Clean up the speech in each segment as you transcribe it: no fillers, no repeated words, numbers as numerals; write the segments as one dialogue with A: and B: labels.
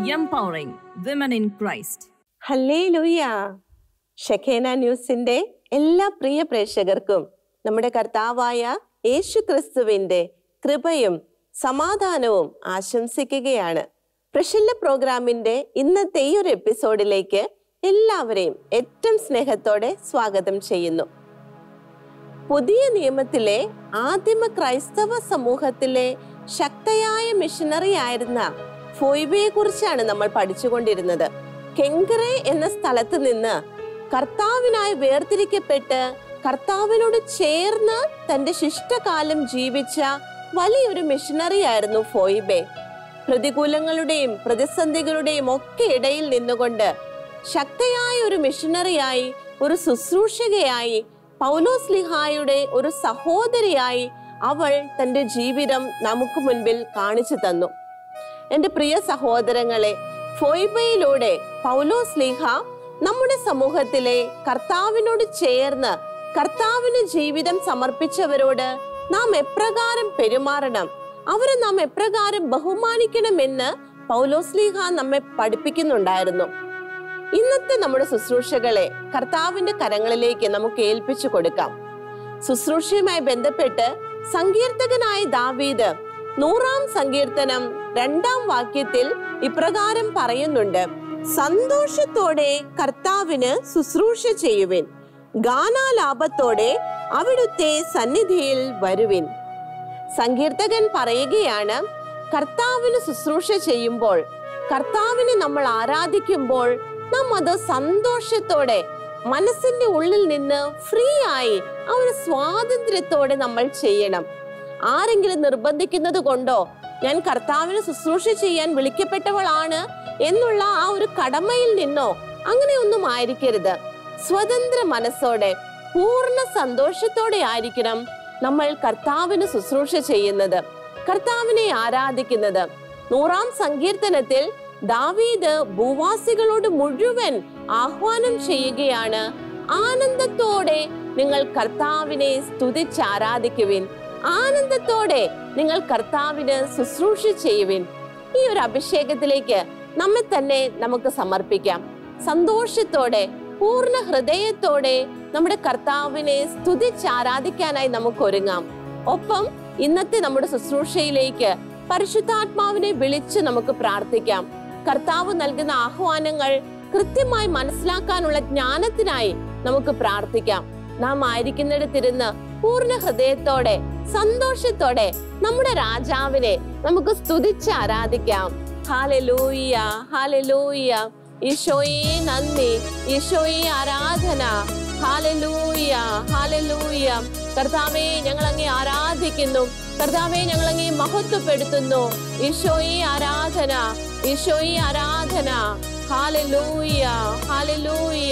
A: empowering women in Christ.
B: ഹല്ലേലൂയ. Shekinah ന്യൂസിന്റെ എല്ലാ പ്രിയ പ്രേക്ഷകർക്കും നമ്മുടെ കർത്താവായ യേശു ക്രിസ്തുവിന്റെ കൃപയും സമാധാനവും ആശംസിക്കുകയാണ്. പ്രശല്ല പ്രോഗ്രാമിന്റെ ഇന്നത്തെ ഈ ഒരു എപ്പിസോഡിലേക്ക് എല്ലാവരെയും ഏറ്റവും സ്നേഹത്തോടെ സ്വാഗതം ചെയ്യുന്നു. പുതിയ നിയമത്തിലെ ആദിമ ക്രൈസ്തവ സമൂഹത്തിലെ ശക്തയായ മിഷനറി ആയിരുന്ന ഫോയ്ബയെ കുറിച്ചാണ് നമ്മൾ പഠിച്ചുകൊണ്ടിരുന്നത്. കെങ്കറെ എന്ന സ്ഥലത്ത് നിന്ന് കർത്താവിനായി വേർതിരിക്കപ്പെട്ട് കർത്താവിനോട് ചേർന്ന് തന്റെ ശിഷ്ടകാലം ജീവിച്ച വലിയൊരു മിഷനറി ആയിരുന്നു ഫോയ്ബെ. പ്രതികൂലങ്ങളുടെയും പ്രതിസന്ധികളുടെയും ഒക്കെ ഇടയിൽ നിന്നുകൊണ്ട് ശക്തയായ ഒരു മിഷനറിയായി, ഒരു ശുശ്രൂഷകയായി, പൗലോസ്ലിഹായുടെ ഒരു സഹോദരിയായി അവൾ തന്റെ ജീവിതം നമുക്ക് മുൻപിൽ കാണിച്ചു തന്നു. എന്റെ പ്രിയ സഹോദരങ്ങളെ, ഫോയ്ബയിലൂടെ പൗലോസ്ലിഹ നമ്മുടെ സമൂഹത്തിലെ കർത്താവിനോട് ചേർന്ന് കർത്താവിന് ജീവിതം സമർപ്പിച്ചവരോട് നാം എപ്രകാരം പെരുമാറണം, അവരെ നാം എപ്രകാരം ബഹുമാനിക്കണമെന്ന് പൗലോസ്ലിഹ നമ്മെ പഠിപ്പിക്കുന്നുണ്ടായിരുന്നു. ഇന്നത്തെ നമ്മുടെ ശുശ്രൂഷകളെ കർത്താവിന്റെ കരങ്ങളിലേക്ക് നമുക്ക് ഏൽപ്പിച്ചു കൊടുക്കാം. ശുശ്രൂഷയുമായി ബന്ധപ്പെട്ട് സങ്കീർത്തകനായ ദാവീദ് 100-ാം സങ്കീർത്തനം 2-ാം വാക്യത്തിൽ ഇപ്രകാരം പറയുന്നുണ്ട്: സന്തോഷത്തോടെ കർത്താവിന് ശുശ്രൂഷ ചെയ്യുവിൻ, ഗാനാലാപത്തോടെ അവിടുത്തെ സന്നിധിയിൽ വരുവിൻ. സങ്കീർത്തകൻ പറയുകയാണ്, കർത്താവിന് ശുശ്രൂഷ ചെയ്യുമ്പോൾ, കർത്താവിനെ നമ്മൾ ആരാധിക്കുമ്പോൾ നാം അത് സന്തോഷത്തോടെ, മനസ്സിന്റെ ഉള്ളിൽ നിന്ന് ഫ്രീ ആയി, ആ ഒരു സ്വാതന്ത്ര്യത്തോടെ നമ്മൾ ചെയ്യണം. ആരെങ്കിലും നിർബന്ധിക്കുന്നത് കൊണ്ടോ ഞാൻ കർത്താവിന് ശുശ്രൂഷ ചെയ്യാൻ വിളിക്കപ്പെട്ടവളാണ് എന്നുള്ള ആ ഒരു കടമയിൽ നിന്നോ അങ്ങനെയൊന്നും ആയിരിക്കരുത്. സ്വതന്ത്ര മനസ്സോടെ, പൂർണ്ണ സന്തോഷത്തോടെ ആയിരിക്കണം നമ്മൾ കർത്താവിന് ശുശ്രൂഷ ചെയ്യുന്നത്, കർത്താവിനെ ആരാധിക്കുന്നത്. 100-ാം സങ്കീർത്തനത്തിൽ ദാവീദ് ഭൂവാസികളോട് മുഴുവൻ ആഹ്വാനം ചെയ്യുകയാണ്: ആനന്ദത്തോടെ നിങ്ങൾ കർത്താവിനെ സ്തുതിച്ച് ആരാധിക്കുവിൻ, ആനന്ദത്തോടെ നിങ്ങൾ കർത്താവിന് ശുശ്രൂഷ ചെയ്യുവിൻ. ഈ ഒരു അഭിഷേകത്തിലേക്ക് നമ്മെ തന്നെ നമുക്ക് സമർപ്പിക്കാം. സന്തോഷത്തോടെ, പൂർണ്ണ ഹൃദയത്തോടെ നമ്മുടെ കർത്താവിനെ സ്തുതിച്ച് ആരാധിക്കാനായി നമുക്ക് ഒരുങ്ങാം. ഒപ്പം ഇന്നത്തെ നമ്മുടെ ശുശ്രൂഷയിലേക്ക് പരിശുദ്ധാത്മാവിനെ വിളിച്ച് നമുക്ക് പ്രാർത്ഥിക്കാം. കർത്താവ് നൽകുന്ന ആഹ്വാനങ്ങൾ കൃത്യമായി മനസ്സിലാക്കാനുള്ള ജ്ഞാനത്തിനായി നമുക്ക് പ്രാർത്ഥിക്കാം. നാം ആയിരിക്കുന്നിടത്തിരുന്ന് പൂർണ്ണ ഹൃദയത്തോടെ, സന്തോഷത്തോടെ നമ്മുടെ രാജാവിനെ നമുക്ക് സ്തുതിച്ച് ആരാധിക്കാം. ഹല്ലേലൂയ, ഹല്ലേലൂയ. ഈശോയെ നന്ദി, ഈശോയെ ആരാധന. ഹല്ലേലൂയ, ഹല്ലേലൂയ. കർത്താവേ, ഞങ്ങൾ അങ്ങേ ആരാധിക്കുന്നു. കർത്താവേ, ഞങ്ങൾ അങ്ങേ മഹത്വപ്പെടുത്തുന്നു. ഈശോയെ ആരാധന, ഈശോയെ ആരാധന. ഹല്ലേലൂയ, ഹല്ലേലൂയ.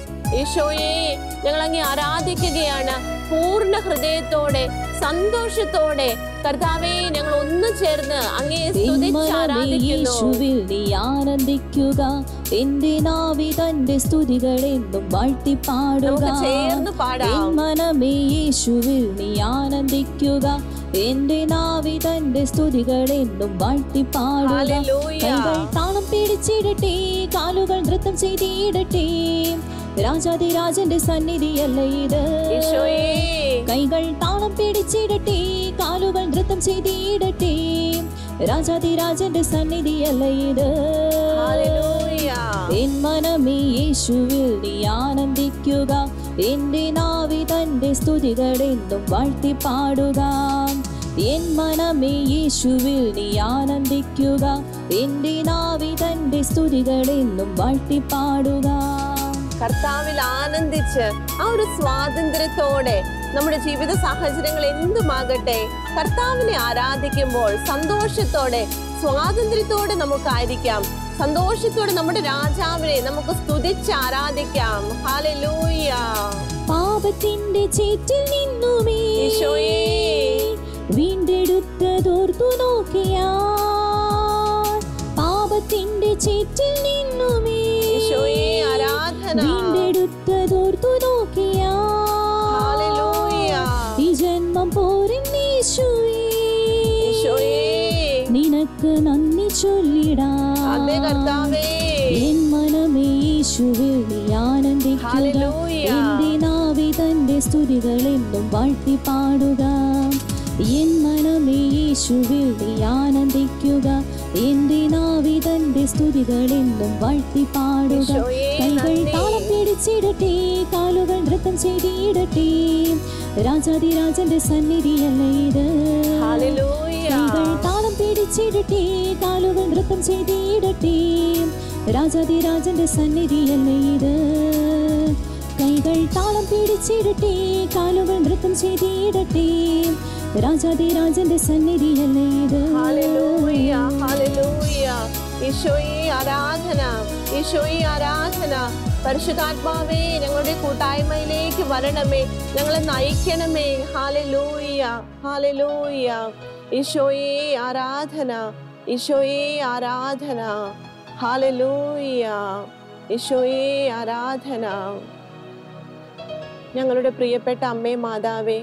B: ഈശോയെ, ഞങ്ങൾ അങ്ങേ ആരാധിക്കുകയാണ് പൂർണ്ണ ഹൃദയത്തോടെ, സന്തോഷത്തോടെ. കർത്താവേ, ഞങ്ങൾ ഒന്നു ചേർന്ന് അങ്ങേ സ്തുതിച്ച് ആരാധിക്കുന്നു.
C: നീ ആനന്ദിക്കുക, എന്റെ നാവി തന്റെ സ്തുതികളെന്നും വാഴ്ത്തി പാടുക.
B: ചേർന്ന് പാടാം.
C: മനമേ യേശുവിൽ നീ ആനന്ദിക്കുക, എന്റെ നാവി തന്റെ സ്തുതികളെന്നും വാഴ്ത്തി പാടുക. കൈകൾ താളം പിടിച്ചിടട്ടെ, കാലുകൾ നൃത്തം ചെയ്തിടട്ടെ, രാജാതിരാജന്റെ സന്നിധിയല്ല ഇത്. കൈകൾ താളം പിടിച്ചിടട്ടെ, കാലുകൾ നൃത്തം ചെയ്തിടട്ടെ, രാജാതിരാജന്റെ സന്നിധിയല്ല ഇത്. എൻ മനമേ യേശുവിൽ നീ ആനന്ദിക്കുക, എന്റെ നാവി തന്റെ സ്തുതികളെന്നും വാഴ്ത്തി പാടുക. എൻ മനമേ യേശുവിൽ നീ ആനന്ദിക്കുക, എന്റെ നാവി തന്റെ സ്തുതികളെന്നും വാഴ്ത്തി പാടുക.
B: കർത്താവിൽ ആനന്ദിച്ച് ആ ഒരു സ്വാതന്ത്ര്യത്തോടെ നമ്മുടെ ജീവിത സാഹചര്യങ്ങൾ എന്തുമാകട്ടെ, കർത്താവിനെ ആരാധിക്കുമ്പോൾ സന്തോഷത്തോടെ, സ്വാതന്ത്ര്യത്തോടെ നമുക്കായിരിക്കാം. സന്തോഷത്തോടെ നമ്മുടെ രാജാവിനെ നമുക്ക് സ്തുതിച്ച് ആരാധിക്കാം. ഹല്ലേലൂയ.
C: പാപത്തിന്റെ ചേറ്റിൽ നിന്നുമേ വീണ്ടെടുത്തതോർത്തു നോക്കിയാൽ, പാപത്തിന്റെ ചേറ്റിൽ നിന്നുമേ വീണ്ടെടുത്തതോർത്തു നോക്കിയാൽ, ഈ ജന്മം പോരെന്നീശുവേ നിനക്ക് നന്ദി ചൊല്ലിടാം.
B: അതെ കർത്താവേ,
C: എൻ മനമേ യേശുവിൽ നീ ആനന്ദിക്കുക.
B: ഹല്ലേലൂയ.
C: എന്റെ നാവി തന്റെ സ്തുതികളെന്നും വാഴ്ത്തി പാടുക. എൻ മനമേ യേശുവിൽ നീ ആനന്ദിക്കുക. എന്റെ നാവി തന്റെ സ്തുതികളെന്നും വാഴ്ത്തി പാടുക. കൈകൾ താളം പിടിച്ചിടട്ടെ, കാലുകൾ നൃത്തം ചെയ്തിടട്ടെ. രാജാതിരാജന്റെ സന്നിധിയല്ലേ ഇത്.
B: ഹല്ലേലൂയ.
C: കൈകൾ താളം പിടിച്ചിടട്ടെ, കാലുകൾ നൃത്തം ചെയ്തിടട്ടെ. രാജാതിരാജന്റെ സന്നിധിയല്ലേ ഇത്. കൈകൾ താളം പിടിച്ചിടട്ടെ, കാലുകൾ നൃത്തം ചെയ്തിടട്ടെ. രാജാതിരാജന്റെ സന്നിധിയല്ലേ ഇത്.
B: ഹല്ലേലൂയ, ഹല്ലേലൂയ. ഈശോയെ ആരാധന, ഈശോയെ ആരാധന. പരിശുദ്ധാത്മാവേ, ഞങ്ങളുടെ കൂട്ടായ്മയിലേക്ക് വരണമേ, ഞങ്ങളെ നയിക്കണമേ. ഹല്ലേലൂയ, ഹല്ലേലൂയ. ഈശോയെ ആരാധന, ഈശോയെ ആരാധന. ഹല്ലേലൂയ, ഈശോയെ ആരാധന. ഞങ്ങളുടെ പ്രിയപ്പെട്ട അമ്മേ മാതാവേ,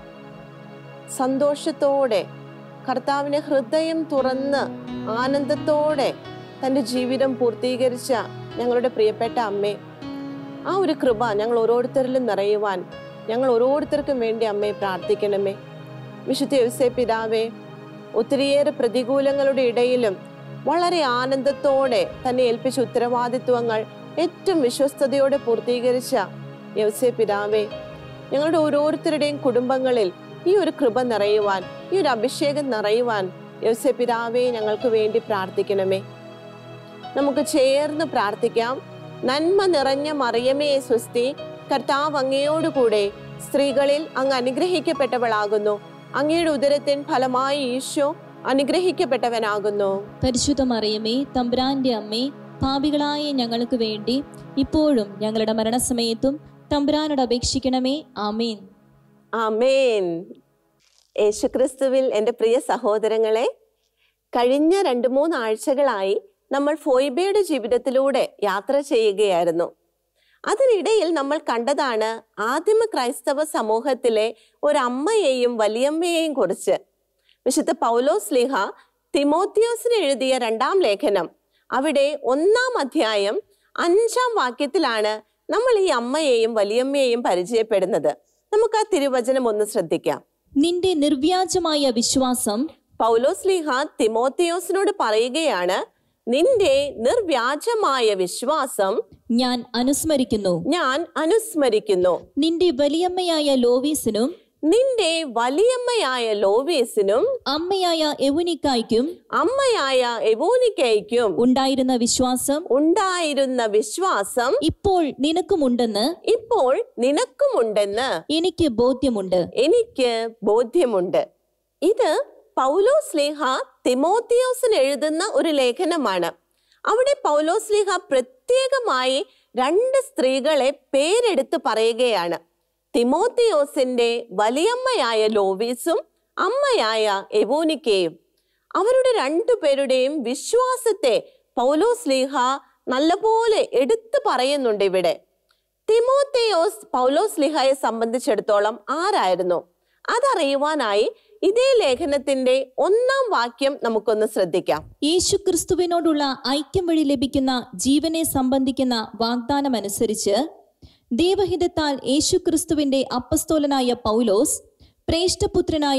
B: സന്തോഷത്തോടെ കർത്താവിനെ ഹൃദയം തുറന്ന് ആനന്ദത്തോടെ തൻ്റെ ജീവിതം പൂർത്തീകരിച്ച ഞങ്ങളുടെ പ്രിയപ്പെട്ട അമ്മേ, ആ ഒരു കൃപ ഞങ്ങൾ ഓരോരുത്തരിലും നിറയുവാൻ ഞങ്ങൾ ഓരോരുത്തർക്കും വേണ്ടി അമ്മയെ പ്രാർത്ഥിക്കണമേ. വിശുദ്ധ യോസേപ്പ് പിതാവേ, ഒത്തിരിയേറെ പ്രതികൂലങ്ങളുടെ ഇടയിലും വളരെ ആനന്ദത്തോടെ തന്നെ ഏൽപ്പിച്ച ഉത്തരവാദിത്വങ്ങൾ ഏറ്റവും വിശ്വസ്തയോടെ പൂർത്തീകരിച്ച യോസേപ്പ് പിതാവേ, ഞങ്ങളുടെ ഓരോരുത്തരുടെയും കുടുംബങ്ങളിൽ ഈ ഒരു കൃപ നിറയുവാൻ, ഈ ഒരു അഭിഷേകം നിറയുവാൻ യോസേപ്പ് പിതാവേ ഞങ്ങൾക്ക് വേണ്ടി പ്രാർത്ഥിക്കണമേ. നമുക്ക് ചേർന്ന് പ്രാർത്ഥിക്കാം. നന്മ നിറഞ്ഞ മറിയമേ സ്വസ്തി, കർത്താവ് അങ്ങയോടുകൂടെ സ്ത്രീകളിൽ അങ്ങ് അനുഗ്രഹിക്കപ്പെട്ടവളാകുന്നു. അങ്ങയുടെ ഉദരത്തിൻ ഫലമായി ഈശോ അനുഗ്രഹിക്കപ്പെട്ടവനാകുന്നു.
C: പരിശുദ്ധ മറിയമേ, തമ്പുരാന്റെ അമ്മേ, പാപികളായ ഞങ്ങൾക്ക് വേണ്ടി ഇപ്പോഴും ഞങ്ങളുടെ മരണസമയത്തും തമ്പുരാനോട് അപേക്ഷിക്കണമേ. ആമേൻ.
B: ആമേൻ. യേശുക്രിസ്തുവിൽ എൻ്റെ പ്രിയ സഹോദരങ്ങളെ, കഴിഞ്ഞ 2-3 ആഴ്ചകളായി നമ്മൾ ഫോയിബയുടെ ജീവിതത്തിലൂടെ യാത്ര ചെയ്യുകയായിരുന്നു. അതിനിടയിൽ നമ്മൾ കണ്ടതാണ് ആദിമ ക്രൈസ്തവ സമൂഹത്തിലെ ഒരമ്മയെയും വലിയമ്മയെയും കുറിച്ച്. വിശുദ്ധ പൗലോസ് ശ്ലീഹ തിമോത്തിയോസിന് എഴുതിയ 2-ാം ലേഖനം, അവിടെ 1-ാം അധ്യായം 5-ാം വാക്യത്തിലാണ് നമ്മൾ ഈ അമ്മയെയും വലിയമ്മയെയും പരിചയപ്പെടുന്നത്. നമുക്ക് ആ തിരുവചനം ഒന്ന് ശ്രദ്ധിക്കാം.
C: നിന്റെ നിർവ്യാജമായ വിശ്വാസം,
B: പൗലോസ് ശ്ലീഹ തിമോത്തിയോസിനോട് പറയുകയാണ്, നിന്റെ നിർവ്യാജമായ വിശ്വാസം
C: ഞാൻ അനുസ്മരിക്കുന്നു.
B: ഞാൻ അനുസ്മരിക്കുന്നു.
C: നിന്റെ വലിയമ്മയായ ലോവീസിനും
B: നിന്റെ വലിയമ്മയായ ലോവീസിനും
C: അമ്മയായ എവുനിക്കായ്ക്കും ഉണ്ടായിരുന്ന വിശ്വാസം ഇപ്പോൾ നിനക്കുമുണ്ടെന്ന് എനിക്ക് ബോധ്യമുണ്ട്.
B: ഇത് പൗലോസ് ശ്ലീഹ തിമോത്തിയോസിന് എഴുതുന്ന ഒരു ലേഖനമാണ്. അവിടെ പൗലോസ് ശ്ലീഹ പ്രത്യേകമായി 2 സ്ത്രീകളെ പേരെടുത്ത് പറയുകയാണ്. തിമോത്തിയോസിന്റെ വലിയമ്മയായ ലോവീസും അമ്മയായ എവോനിക്കയും. അവരുടെ 2 പേരുടെയും വിശ്വാസത്തെ പൗലോസ് ശ്ലീഹ നല്ലപോലെ എടുത്തു പറയുന്നുണ്ട് ഇവിടെ. തിമോത്തിയോസ് പൗലോസ് ശ്ലീഹയെ സംബന്ധിച്ചിടത്തോളം ആരായിരുന്നു? അതറിയുവാനായി ഇതേ ലേഖനത്തിന്റെ 1-ാം വാക്യം നമുക്കൊന്ന് ശ്രദ്ധിക്കാം.
C: യേശുക്രിസ്തുവിനോടുള്ള ഐക്യം വഴി ലഭിക്കുന്ന ജീവനെ സംബന്ധിക്കുന്ന വാഗ്ദാനം അനുസരിച്ച് ദൈവഹിതത്താൽ യേശുക്രിസ്തുവിന്റെ അപ്പസ്തോലനായ പൗലോസ് പ്രേഷ്ഠപുത്രനായ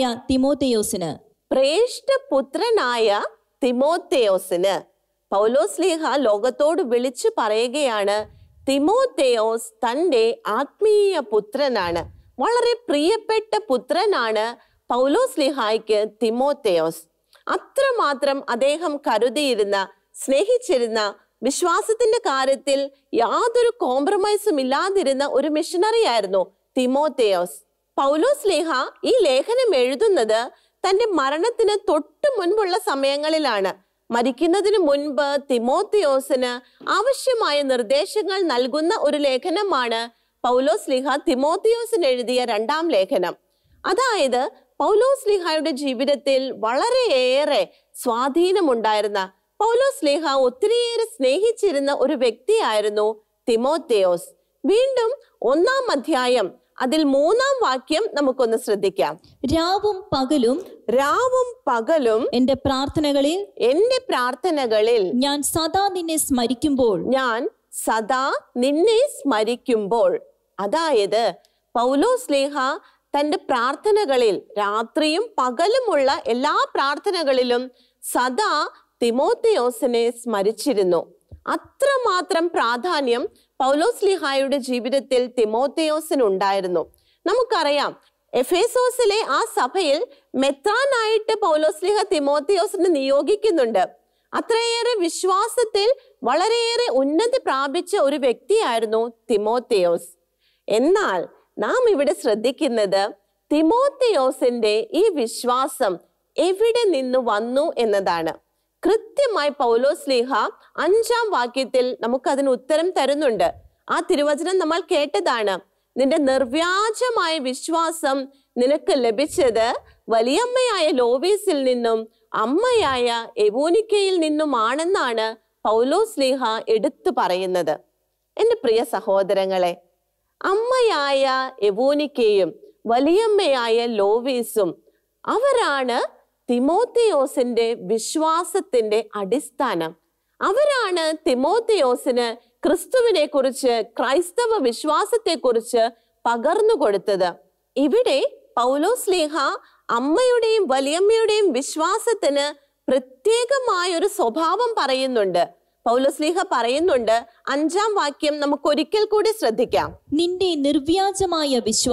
C: തിമോത്തേയോസിന് പൗലോസ് ശ്ലീഹ ലോകത്തോട് വിളിച്ചു പറയുകയാണ്, തിമോത്തേയോസ് തന്റെ ആത്മീയ പുത്രനാണ്, വളരെ പ്രിയപ്പെട്ട പുത്രനാണ് പൗലോസ് ശ്ലീഹായ്ക്ക് തിമോത്തേയോസ്. അത്രമാത്രം അദ്ദേഹം കരുതിയിരുന്ന, സ്നേഹിച്ചിരുന്ന, വിശ്വാസത്തിന്റെ കാര്യത്തിൽ യാതൊരു കോംപ്രമൈസും ഇല്ലാതിരുന്ന ഒരു മിഷണറി ആയിരുന്നു തിമോത്തേയോസ്. പൗലോസ് ശ്ലീഹ ഈ ലേഖനം എഴുതുന്നത് തന്റെ മരണത്തിന് തൊട്ടു മുൻപുള്ള സമയങ്ങളിലാണ്. മരിക്കുന്നതിന് മുൻപ് തിമോത്തിയോസിന് ആവശ്യമായ നിർദ്ദേശങ്ങൾ നൽകുന്ന ഒരു ലേഖനമാണ് പൗലോസ് ശ്ലീഹ തിമോത്തിയോസിന് എഴുതിയ 2-ാം ലേഖനം. അതായത് പൗലോസ് ശ്ലീഹായുടെ ജീവിതത്തിൽ വളരെയേറെ സ്വാധീനമുണ്ടായിരുന്ന, പൗലോസ് ശ്ലീഹ ഒത്തിരിയേറെ സ്നേഹിച്ചിരുന്ന ഒരു വ്യക്തിയായിരുന്നു തിമോത്തിയോസ്. വീണ്ടും 1-ാം അധ്യായം അതിൽ 3-ാം വാക്യം നമുക്കൊന്ന് ശ്രദ്ധിക്കാം.
B: രാവും പകലും
C: എന്റെ പ്രാർത്ഥനകളിൽ
B: ഞാൻ സദാ നിന്നെ സ്മരിക്കുമ്പോൾ. അതായത് പൗലോസ്ലീഹ തന്റെ പ്രാർത്ഥനകളിൽ, രാത്രിയും പകലുമുള്ള എല്ലാ പ്രാർത്ഥനകളിലും സദാ തിമോത്തിയോസിനെ സ്മരിച്ചിരുന്നു. അത്രമാത്രം പ്രാധാന്യം പൗലോസ്ലീഹായുടെ ജീവിതത്തിൽ തിമോത്തിയോസിനുണ്ടായിരുന്നു. നമുക്കറിയാം, എഫേസോസിലെ ആ സഭയിൽ മെത്രാനായിട്ട് പൗലോസ്ലീഹ തിമോത്തിയോസിനെ നിയോഗിക്കുന്നുണ്ട്. അത്രയേറെ വിശ്വാസത്തിൽ വളരെയേറെ ഉന്നതി പ്രാപിച്ച ഒരു വ്യക്തിയായിരുന്നു തിമോത്തിയോസ്. എന്നാൽ നാം ഇവിടെ ശ്രദ്ധിക്കുന്നത് തിമോത്തിയോസിന്റെ ഈ വിശ്വാസം എവിടെ നിന്ന് വന്നു എന്നതാണ്. കൃത്യമായി പൗലോസ്ലീഹ 5-ാം വാക്യത്തിൽ നമുക്കതിന് ഉത്തരം തരുന്നുണ്ട്. ആ തിരുവചനം നമ്മൾ കേട്ടതാണ്. നിന്റെ നിർവ്യാജമായ വിശ്വാസം നിനക്ക് ലഭിച്ചത് വലിയമ്മയായ ലോവീസിൽ നിന്നും അമ്മയായ എവോനിക്കയിൽ നിന്നുമാണെന്നാണ് പൗലോസ്ലീഹ എടുത്തു പറയുന്നത്. എൻ്റെ പ്രിയ സഹോദരങ്ങളെ, അമ്മയായ എവോനിക്കയും വലിയമ്മയായ ലോവീസും അവരാണ് തിമോത്തിയോസിന്റെ വിശ്വാസത്തിന്റെ അടിസ്ഥാനം. അവരാണ് തിമോത്തിയോസിന് ക്രിസ്തുവിനെ കുറിച്ച്, ക്രൈസ്തവ വിശ്വാസത്തെ കുറിച്ച് പകർന്നു കൊടുത്തത്. ഇവിടെ പൗലോസ്ലീഹ അമ്മയുടെയും വലിയമ്മയുടെയും വിശ്വാസത്തിന് പ്രത്യേകമായൊരു സ്വഭാവം പറയുന്നുണ്ട്. പൗലോസ്ലീഹ പറയുന്നുണ്ട്, 5-ാം വാക്യം നമുക്ക് ഒരിക്കൽ കൂടി ശ്രദ്ധിക്കാം. നിന്റെ നിർവ്യാജമായ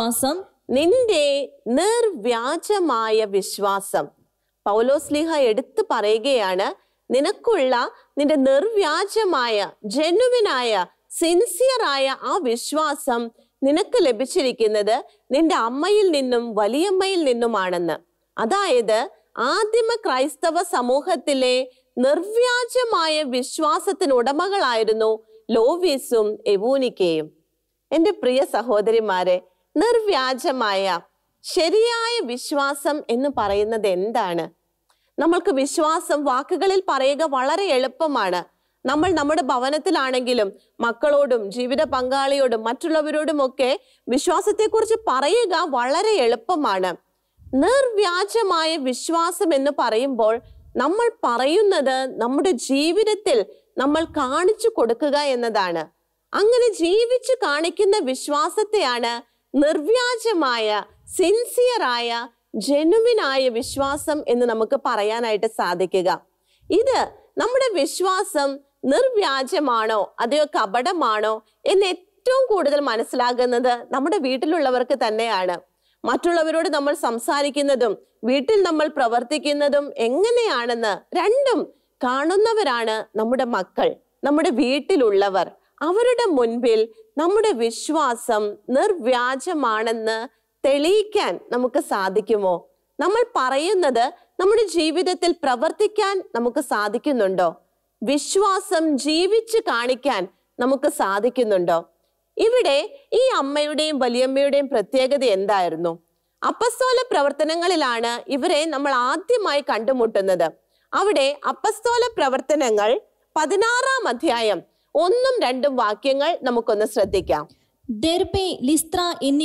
B: വിശ്വാസം.
C: പൗലോസ്ലീഹ എടുത്തു പറയുകയാണ്, നിന്റെ നിർവ്യാജമായ, ജെനുവിനായ, സിൻസിയറായ ആ വിശ്വാസം നിനക്ക് ലഭിച്ചിരിക്കുന്നത് നിന്റെ അമ്മയിൽ നിന്നും വലിയമ്മയിൽ നിന്നുമാണെന്ന്. അതായത് ആദിമ ക്രൈസ്തവ സമൂഹത്തിലെ നിർവ്യാജമായ വിശ്വാസത്തിനുടമകളായിരുന്നു ലോവീസും എവോനിക്കയും. എൻ്റെ പ്രിയ സഹോദരിമാരെ, നിർവ്യാജമായ ശരിയായ വിശ്വാസം എന്ന് പറയുന്നത് എന്താണ്? നമ്മൾക്ക് വിശ്വാസം വാക്കുകളിൽ പറയുക വളരെ എളുപ്പമാണ്. നമ്മൾ നമ്മുടെ ഭവനത്തിലാണെങ്കിലും മക്കളോടും ജീവിത പങ്കാളിയോടും മറ്റുള്ളവരോടുമൊക്കെ വിശ്വാസത്തെക്കുറിച്ച് പറയുക വളരെ എളുപ്പമാണ്. നിർവ്യാജമായ വിശ്വാസം എന്ന് പറയുമ്പോൾ നമ്മൾ പറയുന്നത് നമ്മുടെ ജീവിതത്തിൽ നമ്മൾ കാണിച്ചു കൊടുക്കുക എന്നതാണ്. അങ്ങനെ ജീവിച്ചു കാണിക്കുന്ന വിശ്വാസത്തെയാണ് നിർവ്യാജമായ, സിൻസിയറായ, ജെനുവിനായ വിശ്വാസം എന്ന് നമുക്ക് പറയാനായിട്ട് സാധിക്കുക. ഇത് നമ്മുടെ വിശ്വാസം നിർവ്യാജമാണോ അതെയോ കപടമാണോ എന്ന് ഏറ്റവും കൂടുതൽ മനസ്സിലാകുന്നത് നമ്മുടെ വീട്ടിലുള്ളവർക്ക് തന്നെയാണ്. മറ്റുള്ളവരോട് നമ്മൾ സംസാരിക്കുന്നതും വീട്ടിൽ നമ്മൾ പ്രവർത്തിക്കുന്നതും എങ്ങനെയാണെന്ന് രണ്ടും കാണുന്നവരാണ് നമ്മുടെ മക്കൾ, നമ്മുടെ വീട്ടിലുള്ളവർ. അവരുടെ മുൻപിൽ നമ്മുടെ വിശ്വാസം നിർവ്യാജമാണെന്ന് തെളിയിക്കാൻ നമുക്ക് സാധിക്കുമോ? നമ്മൾ പറയുന്നത് നമ്മുടെ ജീവിതത്തിൽ പ്രവർത്തിക്കാൻ നമുക്ക് സാധിക്കുന്നുണ്ടോ? വിശ്വാസം ജീവിച്ച് കാണിക്കാൻ നമുക്ക് സാധിക്കുന്നുണ്ടോ? ഇവിടെ ഈ അമ്മയുടെയും വലിയമ്മയുടെയും പ്രത്യേകത എന്തായിരുന്നു? അപ്പസ്തോല പ്രവർത്തനങ്ങളിലാണ് ഇവരെ നമ്മൾ ആദ്യമായി കണ്ടുമുട്ടുന്നത്. അവിടെ അപ്പസ്തോല പ്രവർത്തനങ്ങൾ 16-ാം അധ്യായം 1-2 വാക്യങ്ങൾ നമുക്കൊന്ന് ശ്രദ്ധിക്കാം.
B: ദെർബെ, ലിസ്ത്ര എന്നീ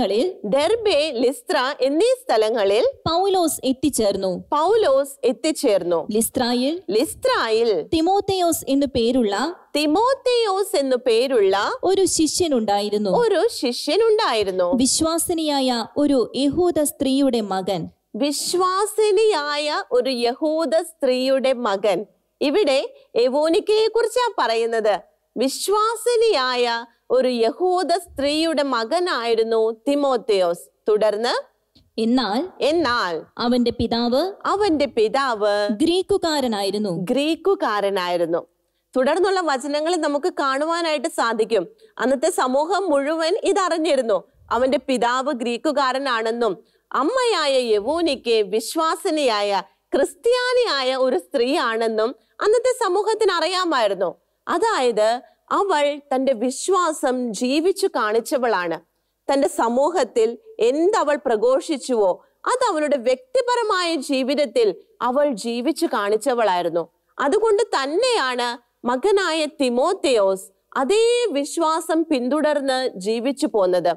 B: സ്ഥലങ്ങളിൽ പൗലോസ് എത്തിച്ചേർന്നു. ലിസ്ത്രായിൽ തിമോത്തിയോസ് എന്നു പേരുള്ള ഒരു ശിഷ്യനുണ്ടായിരുന്നു. വിശ്വാസിനിയായ ഒരു യഹൂദ സ്ത്രീയുടെ മകൻ. ഇവിടെ എവോനിക്കയെ കുറിച്ചാണ് പറയുന്നത്. വിശ്വാസിനിയായ ഒരു യഹൂദ സ്ത്രീയുടെ മകനായിരുന്നു തിമോത്തിയോസ്. തുടർന്ന് എന്നാൽ അവന്റെ പിതാവ് ഗ്രീക്കുകാരനായിരുന്നു. തുടർന്നുള്ള വചനങ്ങളിൽ നമുക്ക് കാണുവാനായിട്ട് സാധിക്കും, അന്നത്തെ സമൂഹം മുഴുവൻ ഇതറിഞ്ഞിരുന്നു. അവന്റെ പിതാവ് ഗ്രീക്കുകാരനാണെന്നും അമ്മയായ യവോനിക്ക് വിശ്വാസിനിയായ, ക്രിസ്ത്യാനിയായ ഒരു സ്ത്രീയാണെന്നും അന്നത്തെ സമൂഹത്തിന് അറിയാമായിരുന്നു. അതായത് അവൾ തന്റെ വിശ്വാസം ജീവിച്ചു കാണിച്ചവളാണ്. തന്റെ സമൂഹത്തിൽ എന്തവൾ പ്രഘോഷിച്ചുവോ അത് അവളുടെ വ്യക്തിപരമായ ജീവിതത്തിൽ അവൾ ജീവിച്ചു കാണിച്ചവളായിരുന്നു. അതുകൊണ്ട് തന്നെയാണ് മകനായ തിമോത്തിയോസ് അതേ വിശ്വാസം പിന്തുടർന്ന് ജീവിച്ചു പോന്നത്.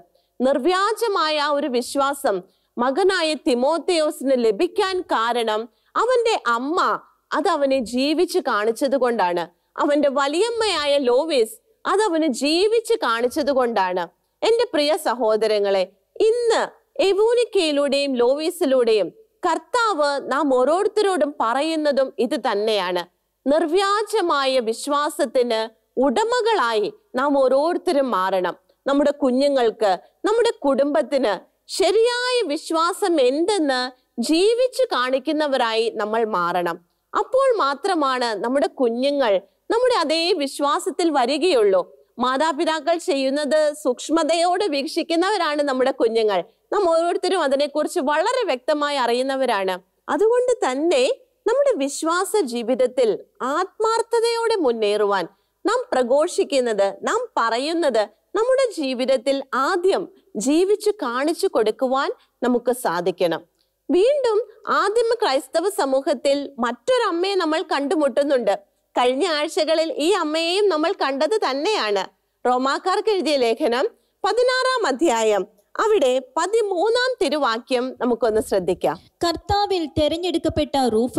B: നിർവ്യാജമായ ഒരു വിശ്വാസം മകനായ തിമോഥെയോസിന് ലഭിക്കാൻ കാരണം അവന്റെ അമ്മ അത് അവനെ ജീവിച്ച് കാണിച്ചത് കൊണ്ടാണ്. അവന്റെ വലിയമ്മയായ ലോവീസ് അത് അവന് ജീവിച്ച് കാണിച്ചത് കൊണ്ടാണ്. എന്റെ പ്രിയ സഹോദരങ്ങളെ, ഇന്ന് എവൂനിക്കയിലൂടെയും ലോവീസിലൂടെയും കർത്താവ് നാം ഓരോരുത്തരോടും പറയുന്നതും ഇത് തന്നെയാണ്. നിർവ്യാജമായ വിശ്വാസത്തിന് ഉടമകളായി നാം ഓരോരുത്തരും മാറണം. നമ്മുടെ കുഞ്ഞുങ്ങൾക്ക്, നമ്മുടെ കുടുംബത്തിന് ശരിയായ വിശ്വാസം എന്തെന്ന് ജീവിച്ചു കാണിക്കുന്നവരായി നമ്മൾ മാറണം. അപ്പോൾ മാത്രമാണ് നമ്മുടെ കുഞ്ഞുങ്ങൾ നമ്മുടെ അതേ വിശ്വാസത്തിൽ വരികയുള്ളൂ. മാതാപിതാക്കൾ ചെയ്യുന്നത് സൂക്ഷ്മതയോടെ വീക്ഷിക്കുന്നവരാണ് നമ്മുടെ കുഞ്ഞുങ്ങൾ. നാം ഓരോരുത്തരും അതിനെക്കുറിച്ച് വളരെ വ്യക്തമായി അറിയുന്നവരാണ്. അതുകൊണ്ട് തന്നെ നമ്മുടെ വിശ്വാസ ജീവിതത്തിൽ ആത്മാർത്ഥതയോടെ മുന്നേറുവാൻ നാം പ്രഘോഷിക്കുന്നത്, നാം പറയുന്നത് നമ്മുടെ ജീവിതത്തിൽ ആദ്യം ജീവിച്ചു കാണിച്ചു കൊടുക്കുവാൻ നമുക്ക് സാധിക്കണം. വീണ്ടും ആദിമ ക്രൈസ്തവ സമൂഹത്തിൽ മറ്റൊരമ്മയെ നമ്മൾ കണ്ടുമുട്ടുന്നുണ്ട്. കഴിഞ്ഞ ആഴ്ചകളിൽ ഈ അമ്മയെയും നമ്മൾ കണ്ടത് തന്നെയാണ്. റോമാക്കാർക്ക് എഴുതിയ ലേഖനം 16-ാം അധ്യായം അവിടെ 13-ാം തിരുവാക്യം നമുക്കൊന്ന് ശ്രദ്ധിക്കാം.
D: കർത്താവിൽ തിരഞ്ഞെടുക്കപ്പെട്ട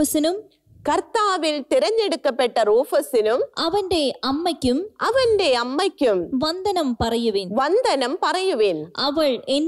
D: റൂഫസിനും അവന്റെ അമ്മയ്ക്കും വന്ദനം പറയുവിൻ. അവൾ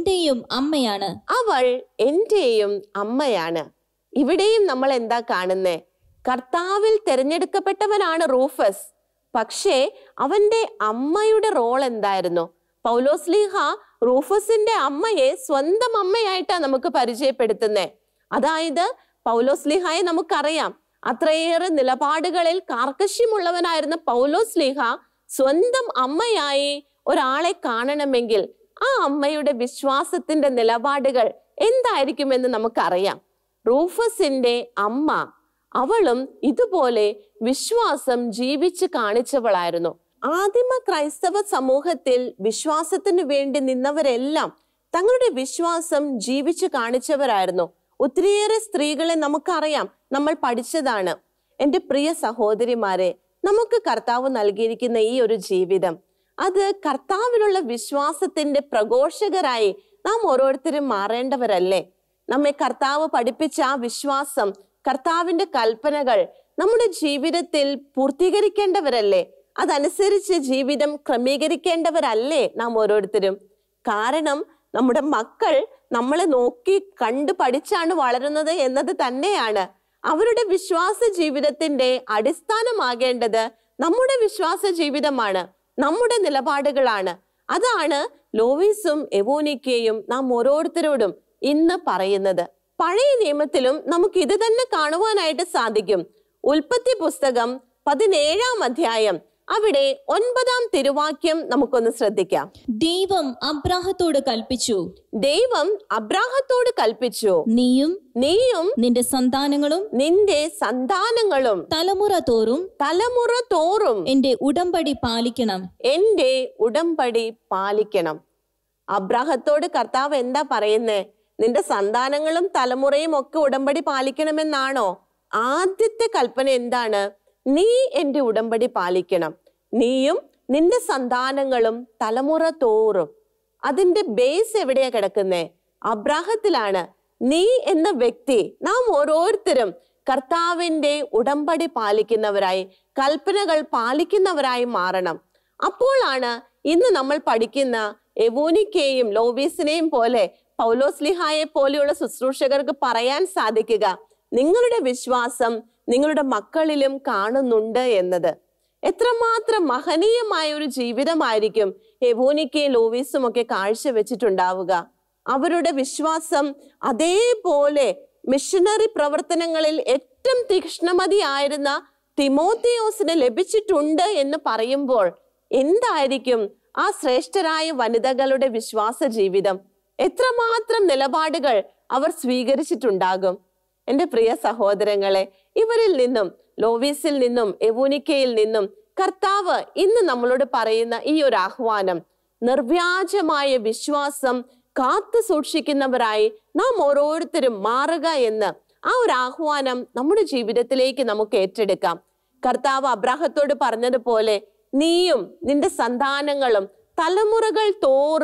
D: എന്റെയും അമ്മയാണ്. ഇവിടെയും നമ്മൾ എന്താ കാണുന്നേ? കർത്താവിൽ തിരഞ്ഞെടുക്കപ്പെട്ടവനാണ് റൂഫസ്. പക്ഷേ അവന്റെ അമ്മയുടെ റോൾ എന്തായിരുന്നു? പൗലോസ്ലീഹ റൂഫസിന്റെ അമ്മയെ സ്വന്തം അമ്മയായിട്ടാണ് നമുക്ക് പരിചയപ്പെടുത്തുന്നേ. അതായത് പൗലോസ്ലീഹയെ നമുക്കറിയാം, അത്രയേറെ നിലപാടുകളിൽ കാർക്കശ്യമുള്ളവനായിരുന്ന പൗലോസ്ലീഹ സ്വന്തം അമ്മയായി ഒരാളെ കാണണമെങ്കിൽ ആ അമ്മയുടെ വിശ്വാസത്തിന്റെ നിലപാടുകൾ എന്തായിരിക്കുമെന്ന് നമുക്കറിയാം. റൂഫസിന്റെ അമ്മ, അവളും ഇതുപോലെ വിശ്വാസം ജീവിച്ച് കാണിച്ചവളായിരുന്നു. ആദിമ ക്രൈസ്തവ സമൂഹത്തിൽ വിശ്വാസത്തിനു വേണ്ടി നിന്നവരെല്ലാം തങ്ങളുടെ വിശ്വാസം ജീവിച്ചു കാണിച്ചവരായിരുന്നു. ഒത്തിരിയേറെ സ്ത്രീകളെ നമുക്കറിയാം, നമ്മൾ പഠിച്ചതാണ്. എൻ്റെ പ്രിയ സഹോദരിമാരെ, നമുക്ക് കർത്താവ് നൽകിയിരിക്കുന്ന ഈ ഒരു ജീവിതം, അത് കർത്താവിലുള്ള വിശ്വാസത്തിന്റെ പ്രഘോഷകരായി നാം ഓരോരുത്തരും മാറേണ്ടവരല്ലേ? നമ്മെ കർത്താവ് പഠിപ്പിച്ച ആ വിശ്വാസം, കർത്താവിന്റെ കൽപ്പനകൾ നമ്മുടെ ജീവിതത്തിൽ പൂർത്തീകരിക്കേണ്ടവരല്ലേ? അതനുസരിച്ച് ജീവിതം ക്രമീകരിക്കേണ്ടവരല്ലേ നാം ഓരോരുത്തരും? കാരണം നമ്മുടെ മക്കൾ നമ്മളെ നോക്കി കണ്ടു പഠിച്ചാണ് വളരുന്നത് എന്നത് തന്നെയാണ്. അവരുടെ വിശ്വാസ ജീവിതത്തിന്റെ അടിസ്ഥാനമാകേണ്ടത് നമ്മുടെ വിശ്വാസ ജീവിതമാണ്, നമ്മുടെ നിലപാടുകളാണ്. അതാണ് ലോവീസും എവോനിക്കയും നാം ഓരോരുത്തരോടും ഇന്ന് പറയുന്നത്. പഴയ നിയമത്തിലും നമുക്ക് ഇത് തന്നെ കാണുവാനായിട്ട് സാധിക്കും. ഉൽപ്പത്തി പുസ്തകം 17-ാം അധ്യായം അവിടെ 9-ാം തിരുവാക്യം നമുക്കൊന്ന് ശ്രദ്ധിക്കാം. ദൈവം അബ്രാഹത്തോട് കൽപ്പിച്ചു, നീയും നിന്റെ സന്താനങ്ങളും തലമുറ തോറും എന്റെ ഉടമ്പടി പാലിക്കണം.
B: അബ്രാഹത്തോട് കർത്താവ് എന്താ പറയുന്നേ? നിന്റെ സന്താനങ്ങളും തലമുറയും ഒക്കെ ഉടമ്പടി പാലിക്കണമെന്നാണോ? ആദ്യത്തെ കൽപ്പന എന്താണ്? നീ എന്റെ ഉടമ്പടി പാലിക്കണം, നീയും നിന്റെ സന്താനങ്ങളും തലമുറ തോറും. അതിന്റെ ബേസ് എവിടെയാ കിടക്കുന്നേ? അബ്രാഹത്തിലാണ്. നീ എന്ന വ്യക്തി, നാം ഓരോരുത്തരും കർത്താവിന്റെ ഉടമ്പടി പാലിക്കുന്നവരായി, കൽപ്പനകൾ പാലിക്കുന്നവരായി മാറണം. അപ്പോഴാണ് ഇന്ന് നമ്മൾ പഠിക്കുന്ന എവോനിക്കയെയും ലോവീസിനെയും പോലെ പൗലോസ്ലിഹായെ പോലെയുള്ള ശുശ്രൂഷകർക്ക് പറയാൻ സാധിക്കുക, നിങ്ങളുടെ വിശ്വാസം നിങ്ങളുടെ മക്കളിലും കാണുന്നുണ്ട് എന്നത്. എത്രമാത്രം മഹനീയമായ ഒരു ജീവിതമായിരിക്കും എവോനിക്കയും ലോവീസും ഒക്കെ കാഴ്ചവെച്ചിട്ടുണ്ടാവുക. അവരുടെ വിശ്വാസം അതേപോലെ മിഷനറി പ്രവർത്തനങ്ങളിൽ ഏറ്റവും തീക്ഷ്ണമതിയായിരുന്ന തിമോഥെയോസിന് ലഭിച്ചിട്ടുണ്ട് എന്ന് പറയുമ്പോൾ എന്തായിരിക്കും ആ ശ്രേഷ്ഠരായ വനിതകളുടെ വിശ്വാസ ജീവിതം? എത്രമാത്രം നിലപാടുകൾ അവർ സ്വീകരിച്ചിട്ടുണ്ടാകും? എൻ്റെ പ്രിയ സഹോദരങ്ങളെ, ഇവരിൽ നിന്നും, ലോവീസിൽ നിന്നും എവോനിക്കയിൽ നിന്നും കർത്താവ് ഇന്ന് നമ്മളോട് പറയുന്ന ഈ ഒരു ആഹ്വാനം, നിർവ്യാജമായ വിശ്വാസം കാത്തു സൂക്ഷിക്കുന്നവരായി നാം ഓരോരുത്തരും മാറുക എന്ന്, ആ ഒരു ആഹ്വാനം നമ്മുടെ ജീവിതത്തിലേക്ക് നമുക്ക് ഏറ്റെടുക്കാം. കർത്താവ് അബ്രാഹത്തോട് പറഞ്ഞതുപോലെ നീയും നിന്റെ സന്താനങ്ങളും തലമുറകൾ തോറും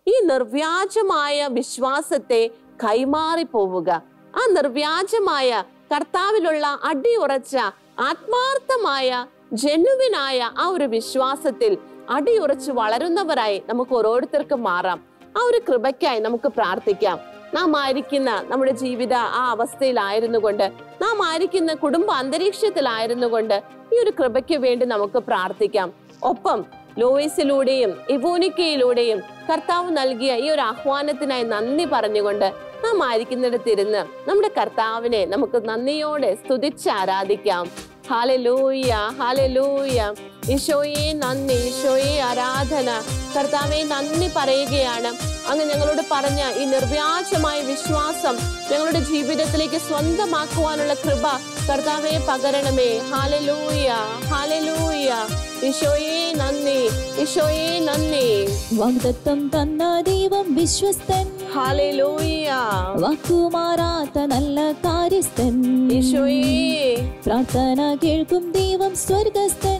B: ഈ നിർവ്യാജമായ വിശ്വാസത്തെ കൈമാറി പോവുക. ആ നിർവ്യാജമായ കർത്താവിലുള്ള അടിയുറച്ച ആത്മാർത്ഥമായ ജെനുവിനായ ആ ഒരു വിശ്വാസത്തിൽ അടിയുറച്ച് വളരുന്നവരായി നമുക്ക് ഓരോരുത്തർക്കും മാറാം. ആ ഒരു കൃപയ്ക്കായി നമുക്ക് പ്രാർത്ഥിക്കാം. നാം ആയിരിക്കുന്ന നമ്മുടെ ജീവിത ആ അവസ്ഥയിലായിരുന്നു കൊണ്ട്, നാം ആയിരിക്കുന്ന കുടുംബ അന്തരീക്ഷത്തിലായിരുന്നു കൊണ്ട് ഈ ഒരു കൃപയ്ക്ക് വേണ്ടി നമുക്ക് പ്രാർത്ഥിക്കാം. ഒപ്പം ലോയിസിലൂടെയും ഇവോനിക്കയിലൂടെയും കർത്താവ് നൽകിയ ഈ ഒരു ആഹ്വാനത്തിനായി നന്ദി പറഞ്ഞുകൊണ്ട് നാം ആയിരിക്കുന്നിടത്തിരുന്ന് നമ്മുടെ കർത്താവിനെ നമുക്ക് നന്ദിയോടെ സ്തുതിച്ച് ആരാധിക്കാം. ഹല്ലേലൂയ, ഹല്ലേലൂയ. ഈശോയെ നന്ദി, ഈശോയെ ആരാധന. കർത്താവെ നന്ദി പറയുകയാണ്. അങ്ങ് ഞങ്ങളോട് പറഞ്ഞ ഈ നിർവ്യാജമായ വിശ്വാസം ഞങ്ങളുടെ ജീവിതത്തിലേക്ക് സ്വന്തമാക്കുവാനുള്ള കൃപ കർത്താവെ പകരണമേ. ഹല്ലേലൂയ, ഹല്ലേലൂയ. ഈശോയെ നന്ദി, ഈശോയെ നന്ദി.
D: വാഗ്ദത്തം തന്ന ദൈവം വിശ്വസ്തൻ.
B: ഹല്ലേലൂയ.
D: വാക്കുമാറാത്ത നല്ല കാര്യസ്ഥൻ.
B: ഈശോയെ
D: പ്രാർത്ഥന കേൾക്കും ദൈവം സ്വർഗസ്ഥൻ.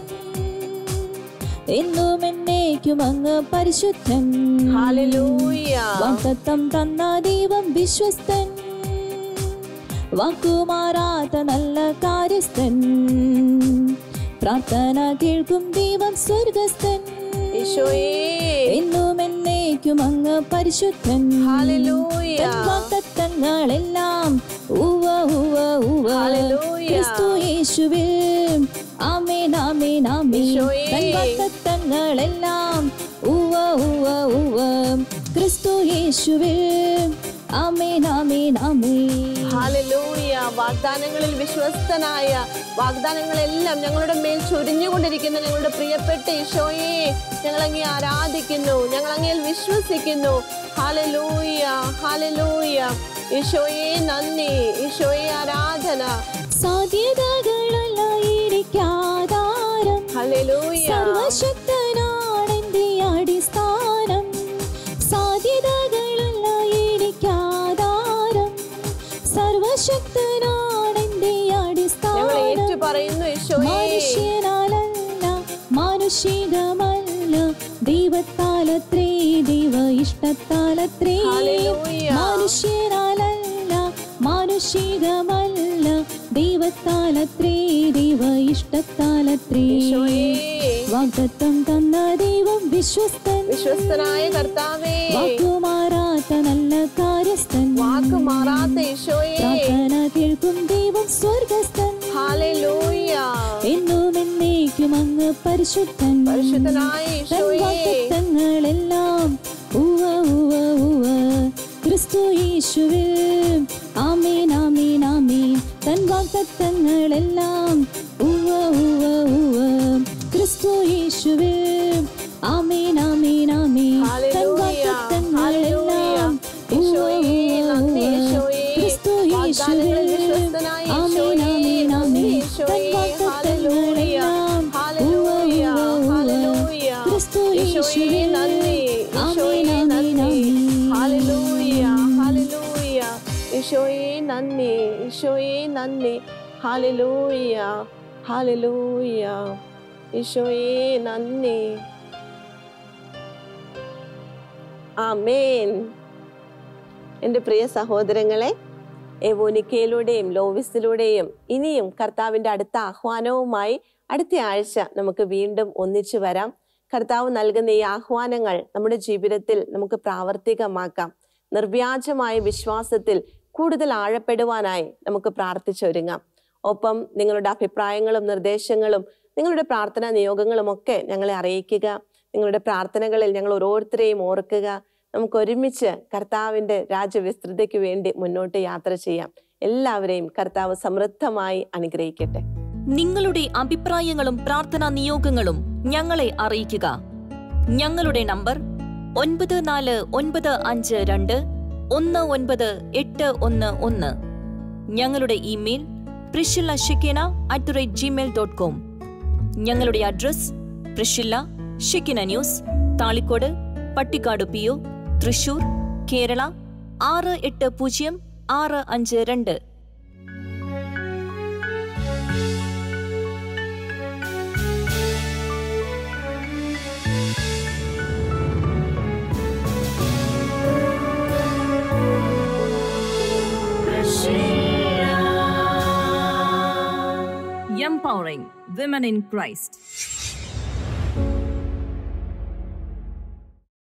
D: എന്നും എന്നേക്കും അങ്ങ് പരിശുദ്ധൻ.
B: ഹല്ലേലൂയ.
D: വാഗ്ദത്തം തന്ന ദൈവം വിശ്വസ്തൻ. വാക്കുമാറാത്ത നല്ല കാര്യസ്ഥൻ. പ്രാർത്ഥന കേൾക്കും ദൈവം സ്വർഗസ്ഥൻ.
B: ഈശോയെ
D: എന്നും എന്നേക്കും അങ്ങ് പരിശുദ്ധൻ.
B: ഹല്ലേലൂയ.
D: വാഗ്ദത്തങ്ങളെല്ലാം ഉവ്വ ഉവ്വ ഉവ്വ.
B: ഹല്ലേലൂയ.
D: ക്രിസ്തു യേശുവിൽ ആമേൻ ആമേൻ ആമേൻ. വാഗ്ദത്തങ്ങളെല്ലാം ഉവ്വ ഉവ്വ ഉവ്വ. ക്രിസ്തു യേശുവിൽ ആമേൻ ആമേൻ ആമേൻ.
B: ഹല്ലേലൂയ. വാഗ്ദാനങ്ങളിൽ വിശ്വസ്തനായ, വാഗ്ദാനങ്ങളെല്ലാം ഞങ്ങളുടെ മേൽ ചൊരിഞ്ഞുകൊണ്ടിരിക്കുന്ന ഞങ്ങളുടെ പ്രിയപ്പെട്ട ഈശോയെ ഞങ്ങൾ അങ്ങേ ആരാധിക്കുന്നു, ഞങ്ങൾ അങ്ങയിൽ വിശ്വസിക്കുന്നു. ഹല്ലേലൂയ, ഹല്ലേലൂയ. ഈശോയെ നന്ദി, ഈശോയെ ആരാധന.
D: സാധ്യതകളല്ലായിരിക്കാധാരം.
B: ഹല്ലേലൂയ.
D: സർവശക്തനാണെന്റെ അടിസ്ഥാനം. സാധ്യതകളല്ലായിരിക്കാധാരം. സർവശക്തനാണെന്റെ അടിസ്ഥാനം.
B: ഞങ്ങൾ ഏറ്റു പറയുന്നു ഈശോയെ.
D: മനുഷ്യനാലല്ല, മാനുഷികമല്ല, ദൈവത്താലത്രേ, ദൈവ ഇഷ്ടത്താലത്രേ.
B: ഹല്ലേലൂയ.
D: മനുഷ്യനാലല്ല, മാനുഷികമല്ല, ദൈവത്താലത്രേ, ദൈവ ഇഷ്ടത്താലത്രേ. വാഗ്ദത്തം തന്ന ദൈവം വിശ്വസ്തൻ.
B: വിശ്വസ്തനായ കർത്താവേ,
D: വാക്കുമാറാത്ത നല്ല കാര്യസ്ഥൻ.
B: വാക്കുമാറാത്ത ഈശോയെ,
D: പ്രാർത്ഥന കേൾക്കും ദൈവം സ്വർഗസ്ഥൻ.
B: ഹല്ലേലൂയ.
D: എന്നും എന്നേക്കും അങ്ങ് പരിശുദ്ധൻ.
B: പരിശുദ്ധനായ ഈശോയെ,
D: വാഗ്ദത്തങ്ങളെല്ലാം ഉവ്വ ഉവ്വ ഉവ്വ. ക്രിസ്തു യേശുവിൽ ആമേൻ ആമേൻ ആമേൻ. തൻ വാഗ്ദത്തങ്ങളെല്ലാം ഉവ്വ ഉവ്വ ഉവ്വ. ക്രിസ്തു യേശുവിൽ ആമേൻ ആമേൻ ആമേൻ. തൻ വാഗ്ദത്തങ്ങളെല്ലാം ഉവ്വ ഉവ്വ ഉവ്വ. ക്രിസ്തു യേശുവിൽ ആമേൻ ആമേൻ ആമേൻ. തൻ വാഗ്ദത്തങ്ങളെല്ലാം ഉവ്വ ഉവ്വ ഉവ്വ. ക്രിസ്തു യേശുവിൽ ആമേൻ ആമേൻ ആമേൻ.
B: ഹല്ലേലൂയ, ഹല്ലേലൂയ. ഈശോയെ നന്ദി, ഈശോയെ നന്ദി. ഹല്ലേലൂയ, ഹല്ലേലൂയ. ഈശോയെ നന്ദി. ആമേൻ. എൻ്റെ പ്രിയ സഹോദരങ്ങളെ, എവോനിക്കയിലൂടെയും ലോവിസിലൂടെയും ഇനിയും കർത്താവിൻ്റെ അടുത്ത ആഹ്വാനവുമായി അടുത്ത ആഴ്ച നമുക്ക് വീണ്ടും ഒന്നിച്ചു വരാം. കർത്താവ് നൽകുന്ന ഈ ആഹ്വാനങ്ങൾ നമ്മുടെ ജീവിതത്തിൽ നമുക്ക് പ്രാവർത്തികമാക്കാം. നിർവ്യാജമായ വിശ്വാസത്തിൽ കൂടുതൽ ആഴപ്പെടുവാനായി നമുക്ക് പ്രാർത്ഥിച്ചൊരുങ്ങാം. ഒപ്പം നിങ്ങളുടെ അഭിപ്രായങ്ങളും നിർദ്ദേശങ്ങളും നിങ്ങളുടെ പ്രാർത്ഥനാ നിയോഗങ്ങളും ഒക്കെ ഞങ്ങളെ അറിയിക്കുക. നിങ്ങളുടെ പ്രാർത്ഥനകളിൽ ഞങ്ങൾ ഓരോരുത്തരെയും ഓർക്കുക. നമുക്ക് ഒരുമിച്ച് കർത്താവിൻ്റെ രാജ്യവിസ്തൃതിക്ക് വേണ്ടി മുന്നോട്ട് യാത്ര ചെയ്യാം. എല്ലാവരെയും കർത്താവ് സമൃദ്ധമായി അനുഗ്രഹിക്കട്ടെ.
A: നിങ്ങളുടെ അഭിപ്രായങ്ങളും പ്രാർത്ഥനാ നിയോഗങ്ങളും ഞങ്ങളെ അറിയിക്കുക. ഞങ്ങളുടെ നമ്പർ 9495219811. ഞങ്ങളുടെ ഇമെയിൽ priscilla@gmail.com. ഞങ്ങളുടെ address Priscilla Shekinah news, Thalikkode, Pattikkad PO, Thrissur, Kerala 680652. empowering women in Christ.